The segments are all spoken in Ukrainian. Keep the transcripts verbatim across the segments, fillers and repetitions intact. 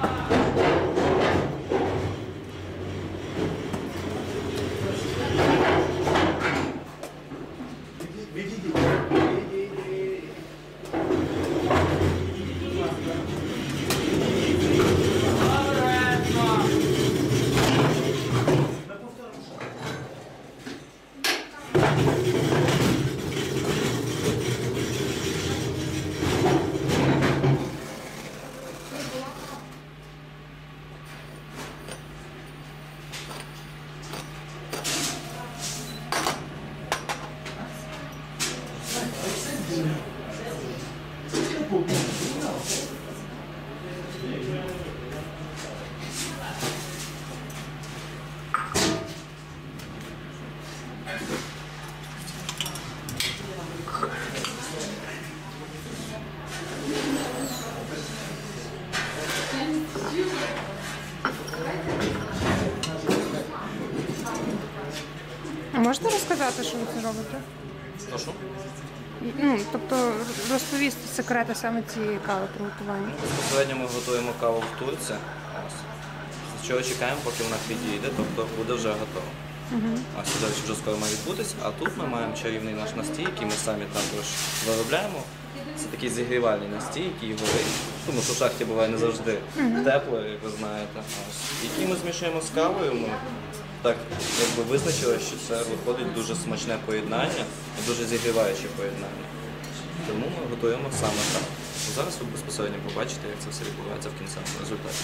Можете розказати, що ви це робите? Прошу. Ну, тобто розповісти секрети саме цієї кави при готуванні. Безпосередньо ми готуємо каву в турці. З чого чекаємо, поки вона підійде, тобто буде вже готова. Угу. А сюди вже скоро має відбутися. А тут ми маємо чарівний наш настій, який ми самі також виробляємо. Це такий зігрівальний настій, який горить. Тому що в шахті буває не завжди uh-huh. тепло, як ви знаєте. Який ми змішуємо з кавою. Ми так якби визначили, що це виходить дуже смачне поєднання і дуже зігріваюче поєднання. Тому ми готуємо саме так. Зараз ви безпосередньо побачите, як це все відбувається в кінцевому результаті.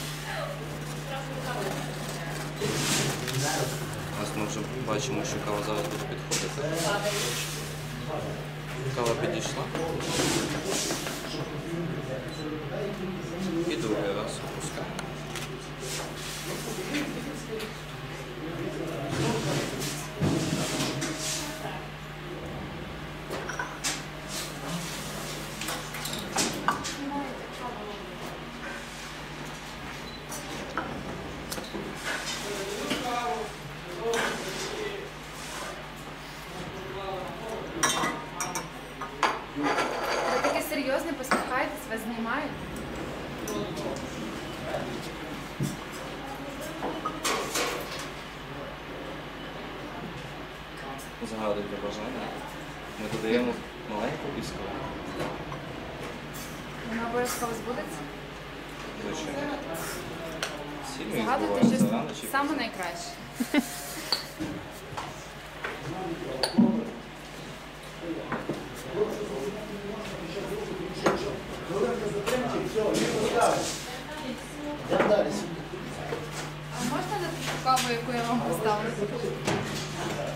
Ось ми вже бачимо, що кава зараз буде підходити. Кава підійшла. І другий раз опускаємо. Ви таке серйозне, посміхаєтесь, вас знімають? Загадуйте бажання. Ми додаємо маленьку піску. Вона обов'язково збудеться? Звичайно. Всі ми Загадуйте відбуваємося щось рано чи саме найкраще. А можна на таку каву, яку я вам поставлю?